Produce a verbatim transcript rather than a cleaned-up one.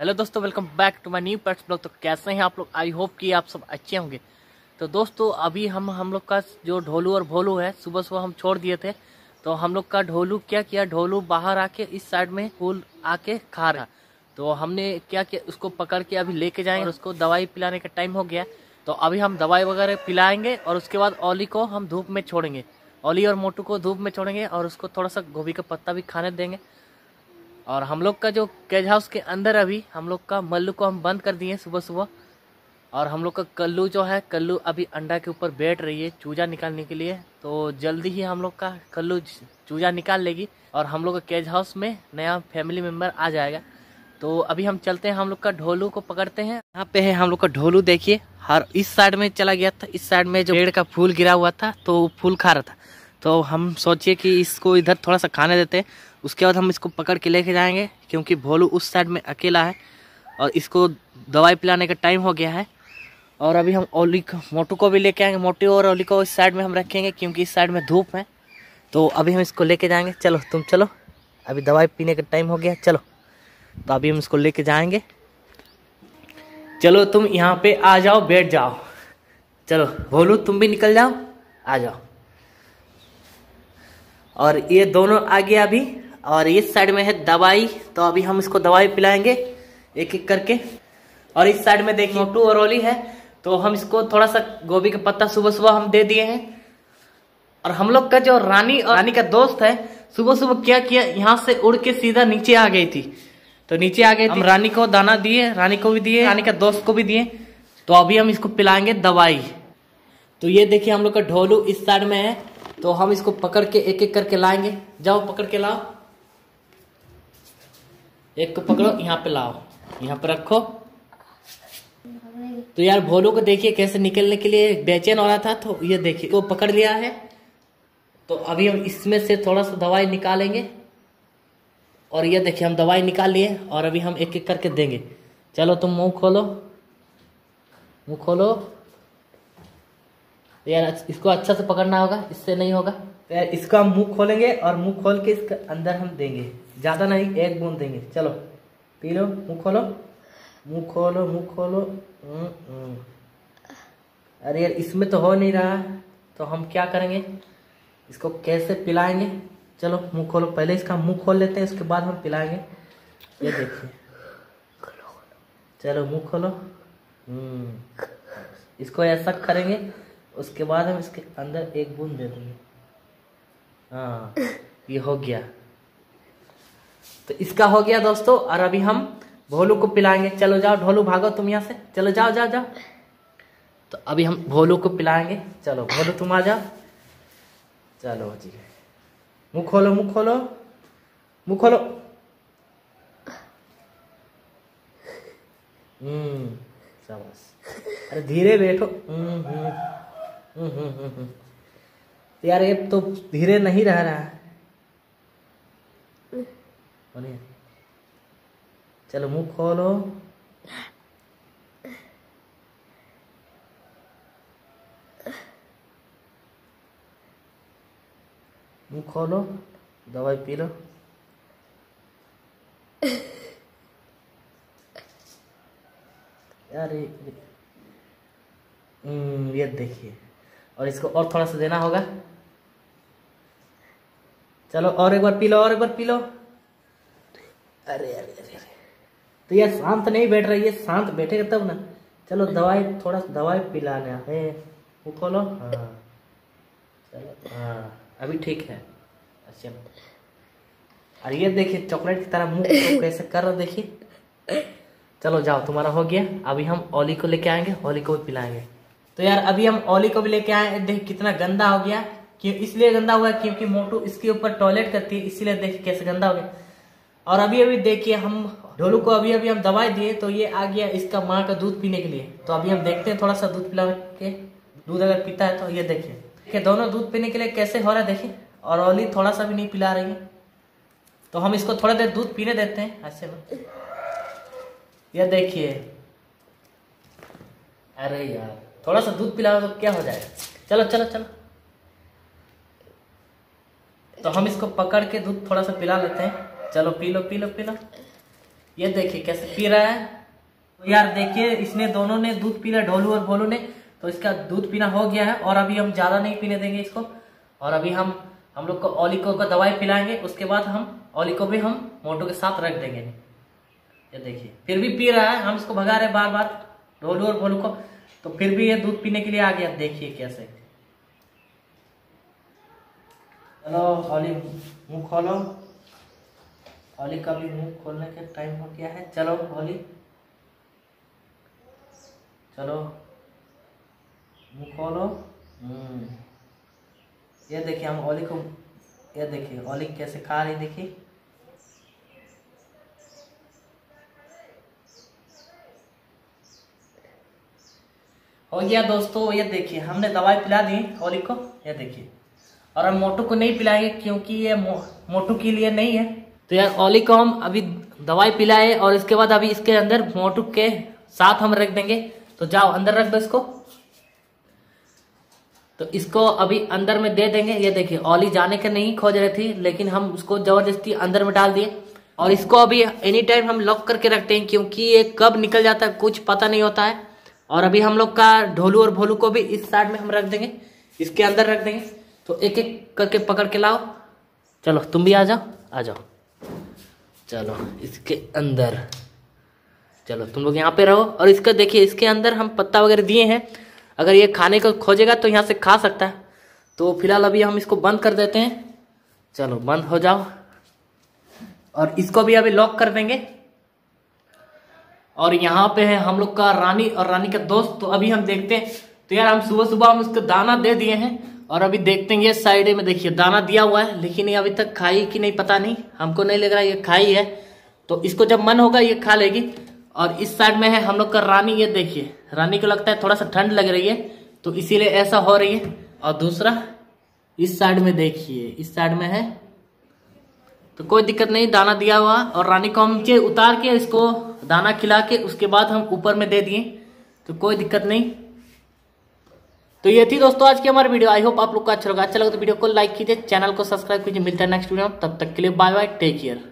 Hello दोस्तों, welcome back to my new pets blog. तो कैसे हैं आप लोग? आई होप कि आप सब अच्छे होंगे। तो दोस्तों अभी हम हम लोग का जो ढोलू और भोलू है, सुबह सुबह हम छोड़ दिए थे। तो हम लोग का ढोलू क्या किया, ढोलू बाहर आके इस साइड में फूल आके खा रहा। तो हमने क्या किया, उसको पकड़ के अभी लेके जाएंगे। उसको दवाई पिलाने का टाइम हो गया, तो अभी हम दवाई वगैरह पिलाएंगे और उसके बाद ओली को हम धूप में छोड़ेंगे। ओली और मोटू को धूप में छोड़ेंगे और उसको थोड़ा सा गोभी का पत्ता भी खाने देंगे। और हम लोग का जो केज हाउस के अंदर अभी हम लोग का मल्लू को हम बंद कर दिए सुबह सुबह। और हम लोग का कल्लू जो है, कल्लू अभी अंडा के ऊपर बैठ रही है चूजा निकालने के लिए। तो जल्दी ही हम लोग का कल्लू चूजा निकाल लेगी और हम लोग का केज हाउस में नया फैमिली मेम्बर आ जाएगा। तो अभी हम चलते हैं, हम लोग का ढोलू को पकड़ते हैं। यहाँ पे है हम लोग का ढोलू, देखिए हर इस साइड में चला गया था। इस साइड में जो पेड़ का फूल गिरा हुआ था तो वो फूल खा रहा था। तो हम सोचिए कि इसको इधर थोड़ा सा खाने देते हैं, उसके बाद हम इसको पकड़ के लेके जाएंगे, क्योंकि भोलू उस साइड में अकेला है और इसको दवाई पिलाने का टाइम हो गया है। और अभी हम ओली को, मोटू को भी लेके आएंगे। मोटू और ओली को इस साइड में हम रखेंगे, क्योंकि इस साइड में धूप है। तो अभी हम इसको लेके जाएंगे। चलो तुम चलो, अभी दवाई पीने का टाइम हो गया। चलो तो अभी हम इसको लेके जाएंगे। चलो तुम यहाँ पे आ जाओ, बैठ जाओ। चलो भोलू तुम भी निकल जाओ, आ जाओ। और ये दोनों आ गया अभी। और इस साइड में है दवाई, तो अभी हम इसको दवाई पिलाएंगे एक एक करके। और इस साइड में देखिए मोटू और ओली है, तो हम इसको थोड़ा सा गोभी का पत्ता सुबह सुबह हम दे दिए हैं। और हम लोग का जो रानी और रानी का दोस्त है, सुबह सुबह क्या किया, यहाँ से उड़ के सीधा नीचे आ गई थी। तो नीचे आ गई थी, हम रानी को दाना दिए, रानी को भी दिए, रानी का दोस्त को भी दिए। तो अभी हम इसको पिलाएंगे दवाई। तो ये देखिए हम लोग का ढोलू इस साइड में है, तो हम इसको पकड़ के एक एक करके लाएंगे। जाओ पकड़ के लाओ, एक को पकड़ो, यहाँ पे लाओ, यहाँ पे रखो। तो यार भोलू को देखिए कैसे निकलने के लिए बेचैन हो रहा था, तो ये देखिए वो पकड़ लिया है। तो अभी हम इसमें से थोड़ा सा दवाई निकालेंगे। और ये देखिए हम दवाई निकाल लिए और अभी हम एक एक करके देंगे। चलो तुम मुंह खोलो, मुंह खोलो। यार इसको अच्छा से पकड़ना होगा, इससे नहीं होगा। तो यार इसका हम मुंह खोलेंगे और मुंह खोल के इसके अंदर हम देंगे, ज्यादा नहीं, एक बूंद देंगे। चलो पी लो, मुंह खोलो, मुंह खोलो, मुंह खोलो। अरे यार इसमें तो हो नहीं रहा, तो हम क्या करेंगे, इसको कैसे पिलाएंगे। चलो मुंह खोलो, पहले इसका मुंह खोल लेते हैं, उसके बाद हम पिलाएंगे। ये देखिए, चलो मुंह खोलो। हम्म इसको ऐसा करेंगे, उसके बाद हम इसके अंदर एक बूंद दे देंगे। हाँ ये हो गया। तो इसका हो गया दोस्तों। और अभी हम भोलू को पिलाएंगे। चलो जाओ ढोलू, भागो तुम यहाँ से, चलो जाओ जाओ जाओ। तो अभी हम भोलू को पिलाएंगे। चलो भोलू तुम आ जाओ। चलो जी, मुंह खोलो, मुंह खोलो, मुंह खोलो। हम्म शाबाश। अरे धीरे बैठो। हम्म हम्म हम्म हम्म यार ये तो धीरे नहीं रह रहा है। चलो मुंह खोलो। मुंह खोलो, दवाई पी लो। यार हम्म ये देखिए, और इसको और थोड़ा सा देना होगा। चलो और एक बार पी लो, और एक बार पी लो। अरे अरे अरे अरे, तो यार शांत नहीं बैठ रही है, शांत बैठेगा तब ना। चलो दवाई, थोड़ा सा दवाई पिलाना है। मुंह खोलो। हाँ चलो, हाँ अभी ठीक है। अच्छा, और ये देखिए चॉकलेट की तरह मुंह तो कैसे कर रहा, देखिए। चलो जाओ, तुम्हारा हो गया। अभी हम ओली को लेके आएंगे, ओली को भी पिलाएंगे। तो यार अभी हम ओली को भी लेके आए। देखिए कितना गंदा हो गया, क्यों इसलिए गंदा हुआ क्योंकि मोटू इसके ऊपर टॉयलेट करती है, इसीलिए देखिए कैसे गंदा हो गया। और अभी अभी देखिए हम ढोलू को अभी अभी हम दवाई दिए, तो ये आ गया इसका माँ का दूध पीने के लिए। तो अभी हम देखते हैं, थोड़ा सा दूध पिला के, दूध अगर पीता है तो ये देखिए कि दोनों दूध पीने के लिए कैसे हो रहा है, देखिए। और ओली थोड़ा सा भी नहीं पिला रही है, तो हम इसको थोड़ा देर दूध पीने देते हैं ऐसे में। ये देखिए, अरे यार थोड़ा सा दूध पिलाओ तो क्या हो जाएगा। चलो चलो चलो, तो हम इसको पकड़ के दूध थोड़ा सा पिला लेते हैं। चलो पी लो पी लो पी लो। ये देखिए कैसे पी रहा है। तो यार देखिए इसने दोनों ने दूध पी लिया, ढोलू और भोलू ने, तो इसका दूध पीना हो गया है। और अभी हम ज्यादा नहीं पीने देंगे इसको। और अभी हम हम लोग को ओलिको को दवाई पिलाएंगे, उसके बाद हम ओलिको भी हम मोटू के साथ रख देंगे। ये देखिए फिर भी पी रहा है, हम इसको भगा रहे बार बार ढोलू और भोलू को, तो फिर भी ये दूध पीने के लिए आ गया। देखिए कैसे। चलो ओली मुंह खोलो, ओली का भी मुंह खोलने का टाइम हो गया है। चलो ओली चलो मुंह खोलो। हम्म ये देखिए हम ओली को, ये देखिए ओली कैसे खा रही, देखिए। हो गया दोस्तों, ये देखिए हमने दवाई पिला दी ओली को, ये देखिए। और हम मोटू को नहीं पिलाएंगे क्योंकि ये मो, मोटू के लिए नहीं है। तो यार ओली को हम अभी दवाई पिलाए और इसके बाद अभी इसके अंदर मोटू के साथ हम रख देंगे। तो जाओ अंदर रख दो इसको। तो इसको अभी अंदर में दे देंगे। ये देखिए ओली जाने के नहीं खोज रही थी, लेकिन हम उसको जबरदस्ती अंदर में डाल दिए। और इसको अभी एनी टाइम हम लॉक करके रखते हैं क्योंकि ये कब निकल जाता है कुछ पता नहीं होता है। और अभी हम लोग का ढोलू और भोलू को भी इस साइड में हम रख देंगे, इसके अंदर रख देंगे। तो एक एक करके पकड़ के लाओ। चलो तुम भी आ जाओ, आ जाओ। चलो इसके अंदर, चलो तुम लोग यहाँ पे रहो। और इसका देखिए इसके अंदर हम पत्ता वगैरह दिए हैं, अगर ये खाने को खोजेगा तो यहाँ से खा सकता है। तो फिलहाल अभी हम इसको बंद कर देते हैं। चलो बंद हो जाओ। और इसको भी अभी लॉक कर देंगे। और यहाँ पे है हम लोग का रानी और रानी का दोस्त। तो अभी हम देखते हैं। तो यार हम सुबह सुबह हम उसको दाना दे दिए हैं और अभी देखते हैं। ये साइड में देखिए दाना दिया हुआ है, लेकिन ये अभी तक खाई कि नहीं पता नहीं, हमको नहीं लग रहा ये खाई है। तो इसको जब मन होगा ये खा लेगी। और इस साइड में है हम लोग का रानी। ये देखिए रानी को लगता है थोड़ा सा ठंड लग रही है, तो इसीलिए ऐसा हो रही है। और दूसरा इस साइड में देखिए, इस साइड में है, तो कोई दिक्कत नहीं, दाना दिया हुआ। और रानी को हम नीचे उतार के इसको दाना खिला के उसके बाद हम ऊपर में दे दिए, तो कोई दिक्कत नहीं। तो ये थी दोस्तों आज की हमारी वीडियो। आई होप आप लोग को अच्छा लगा। अच्छा लगा तो वीडियो को लाइक कीजिए, चैनल को सब्सक्राइब कीजिए। मिलता है नेक्स्ट वीडियो, तब तक के लिए बाय बाय, टेक केयर।